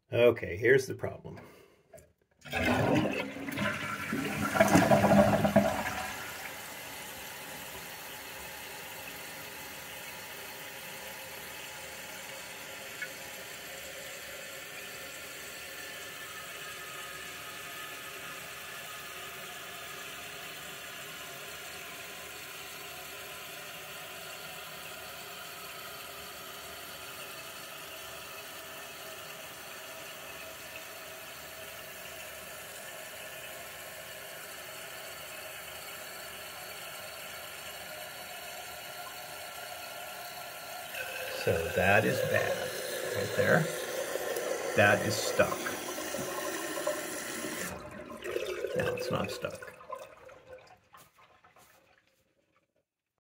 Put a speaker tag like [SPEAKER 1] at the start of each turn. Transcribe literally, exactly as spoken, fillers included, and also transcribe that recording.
[SPEAKER 1] Okay, here's the problem. So that is bad, right there. That is stuck. Now it's not stuck.